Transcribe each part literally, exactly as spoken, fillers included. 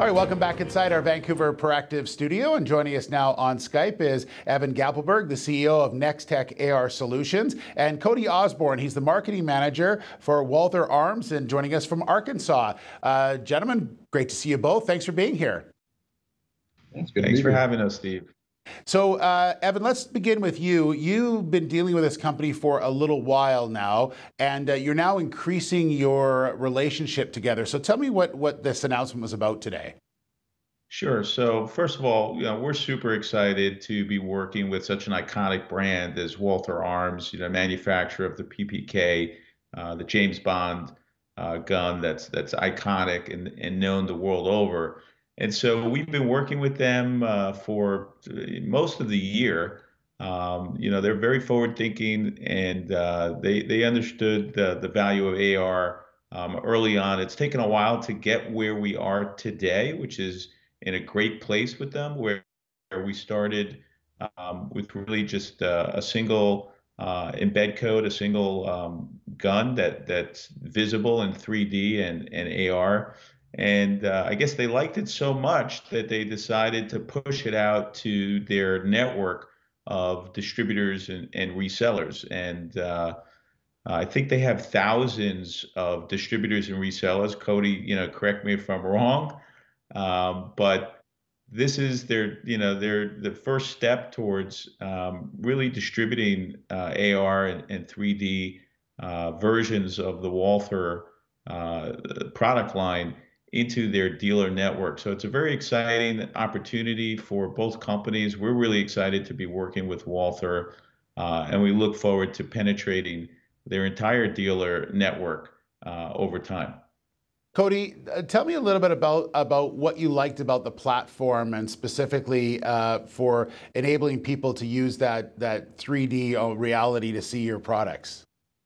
right, welcome back inside our Vancouver Proactive studio, and joining us now on Skype is Evan Gappelberg, the C E O of NexTech A R Solutions, and Cody Osborn. He's the marketing manager for Walther Arms, and joining us from Arkansas. Uh, gentlemen, great to see you both. Thanks for being here. It's good Thanks to for here. having us, Steve. So, uh, Evan, let's begin with you. You've been dealing with this company for a little while now, and uh, you're now increasing your relationship together. So tell me what, what this announcement was about today. Sure. So first of all, you know, we're super excited to be working with such an iconic brand as Walther Arms, you know, manufacturer of the P P K, uh, the James Bond uh, gun that's that's iconic and, and known the world over. And so we've been working with them uh, for most of the year. Um, you know, they're very forward-thinking, and uh, they they understood the the value of A R um, early on. It's taken a while to get where we are today, which is in a great place with them, where, where we started um, with really just uh, a single uh, embed code, a single um, gun that that's visible in three D and and A R. And uh, I guess they liked it so much that they decided to push it out to their network of distributors and, and resellers. And uh, I think they have thousands of distributors and resellers. Cody, you know, correct me if I'm wrong, um, but this is their, you know, their the first step towards um, really distributing uh, A R and, and three D uh, versions of the Walther uh, product line into their dealer network. So it's a very exciting opportunity for both companies. We're really excited to be working with Walther, uh, and we look forward to penetrating their entire dealer network uh, over time. Cody, uh, tell me a little bit about, about what you liked about the platform, and specifically uh, for enabling people to use that, that three D reality to see your products.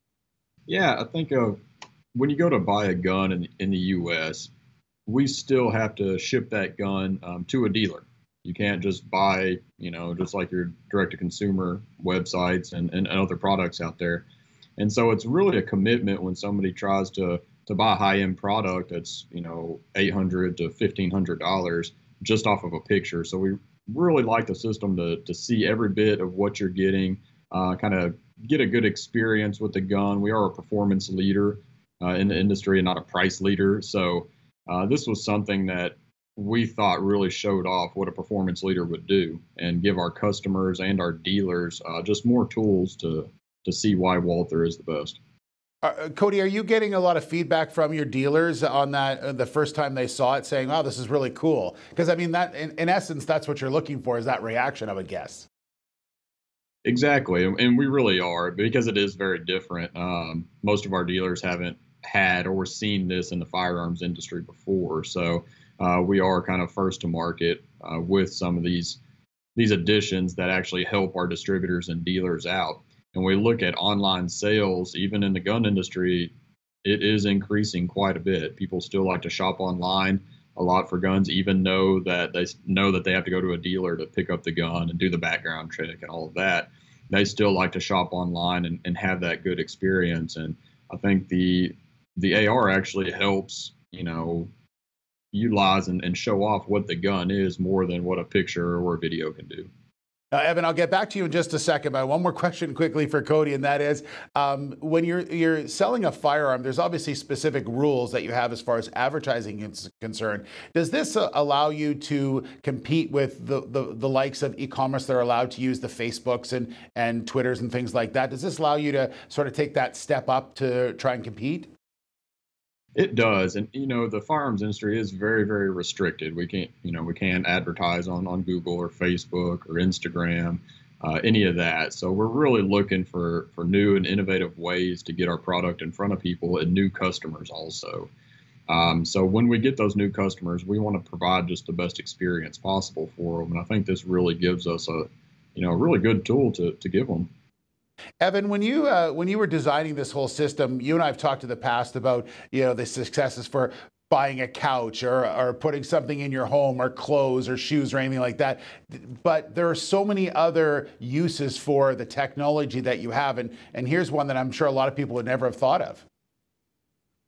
Yeah, I think uh, when you go to buy a gun in, in the U S, we still have to ship that gun um, to a dealer. You can't just buy, you know, just like your direct-to-consumer websites and, and other products out there. And so it's really a commitment when somebody tries to to buy a high-end product that's, you know, eight hundred to fifteen hundred dollars just off of a picture. So we really like the system to to see every bit of what you're getting, uh, kind of get a good experience with the gun. We are a performance leader uh, in the industry and not a price leader. So uh, this was something that we thought really showed off what a performance leader would do and give our customers and our dealers uh, just more tools to to see why Walther is the best. Uh, Cody, are you getting a lot of feedback from your dealers on that uh, the first time they saw it, saying, "Oh, this is really cool"? Because I mean, that in, in essence, that's what you're looking for, is that reaction, I would guess. Exactly, and we really are, because it is very different. Um, most of our dealers haven't had or seen this in the firearms industry before, so uh, we are kind of first to market uh, with some of these these additions that actually help our distributors and dealers out. And we look at online sales, even in the gun industry, it is increasing quite a bit. People still like to shop online a lot for guns, even know that they know that they have to go to a dealer to pick up the gun and do the background check and all of that. They still like to shop online and, and have that good experience. And I think the the A R actually helps, you know, utilize and, and show off what the gun is more than what a picture or a video can do. Uh, Evan, I'll get back to you in just a second, but one more question quickly for Cody, and that is, um, when you're you're selling a firearm, there's obviously specific rules that you have as far as advertising is concerned. Does this uh, allow you to compete with the, the, the likes of e-commerce that are allowed to use the Facebooks and, and Twitters and things like that? Does this allow you to sort of take that step up to try and compete? It does. And, you know, the firearms industry is very, very restricted. We can't, you know, we can't advertise on, on Google or Facebook or Instagram, uh, any of that. So we're really looking for, for new and innovative ways to get our product in front of people and new customers also. Um, so when we get those new customers, we want to provide just the best experience possible for them. And I think this really gives us a, you know, a really good tool to, to give them. Evan, when you uh, when you were designing this whole system, you and I have talked in the past about, you know, the successes for buying a couch or, or putting something in your home or clothes or shoes or anything like that. But there are so many other uses for the technology that you have. And, and here's one that I'm sure a lot of people would never have thought of.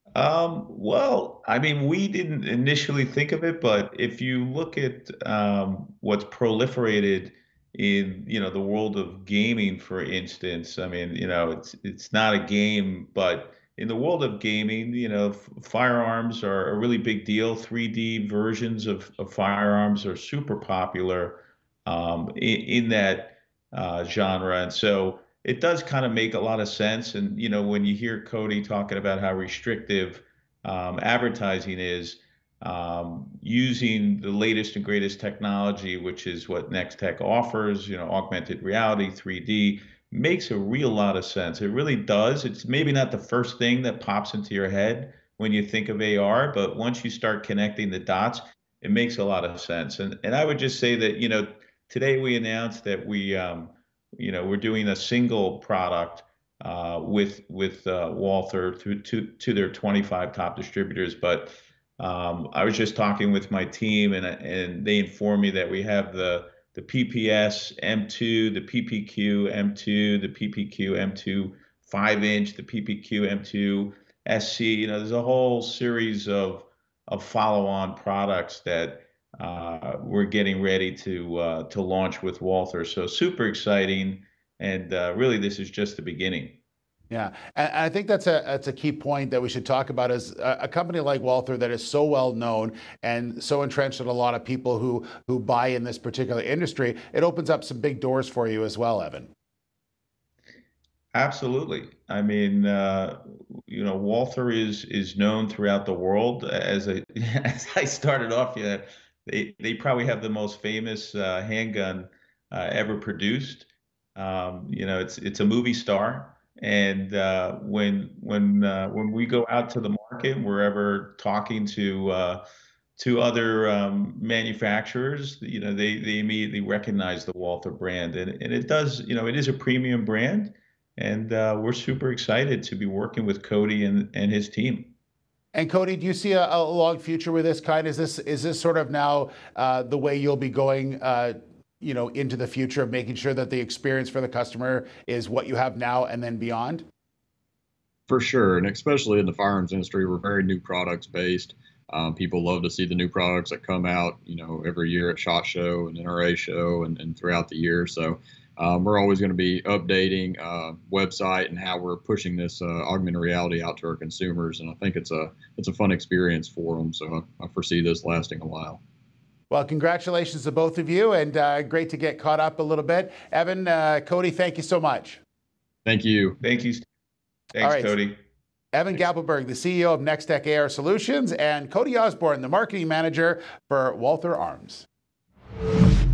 Um, well, I mean, we didn't initially think of it, but if you look at um, what's proliferated in, you know, the world of gaming, for instance, I mean, you know, it's it's not a game, but in the world of gaming, you know, f firearms are a really big deal. three D versions of, of firearms are super popular um, in, in that uh, genre, and so it does kind of make a lot of sense. And, you know, when you hear Cody talking about how restrictive um, advertising is, um, using the latest and greatest technology, which is what NexTech offers, you know, augmented reality, three D, makes a real lot of sense. It really does. It's maybe not the first thing that pops into your head when you think of A R, but once you start connecting the dots, it makes a lot of sense. And and I would just say that, you know, today we announced that we um, you know, we're doing a single product uh, with with uh, Walther through to to their twenty-five top distributors. But um, I was just talking with my team, and and they informed me that we have the the P P S M two, the P P Q M two, the P P Q M two five inch, the P P Q M two S C. You know, there's a whole series of of follow-on products that uh, we're getting ready to uh, to launch with Walther. So super exciting, and uh, really this is just the beginning. Yeah, and I think that's a that's a key point that we should talk about is a, a company like Walther that is so well known and so entrenched in a lot of people who who buy in this particular industry. It opens up some big doors for you as well, Evan. Absolutely. I mean, uh, you know, Walther is is known throughout the world. As a as I started off, yeah, they they probably have the most famous uh, handgun uh, ever produced. Um, you know, it's it's a movie star, and uh, when when uh, when we go out to the market, we're ever talking to uh, to other um, manufacturers, you know, they they immediately recognize the Walther brand, and and it does, you know, it is a premium brand, and uh, we're super excited to be working with Cody and and his team. And Cody, do you see a, a long future with this kind? Is this is this sort of now uh, the way you'll be going? Uh, you know, into the future of making sure that the experience for the customer is what you have now and then beyond? For sure, and especially in the firearms industry, we're very new products based. Um, people love to see the new products that come out, you know, every year at SHOT Show and N R A Show and, and throughout the year. So um, we're always going to be updating uh, website and how we're pushing this uh, augmented reality out to our consumers. And I think it's a it's a fun experience for them. So I, I foresee this lasting a while. Well, congratulations to both of you, and uh, great to get caught up a little bit. Evan, uh, Cody, thank you so much. Thank you. Thank you. Thanks, All right. Cody. Evan Gappelberg, the C E O of NexTech A R Solutions, and Cody Osborn, the marketing manager for Walther Arms.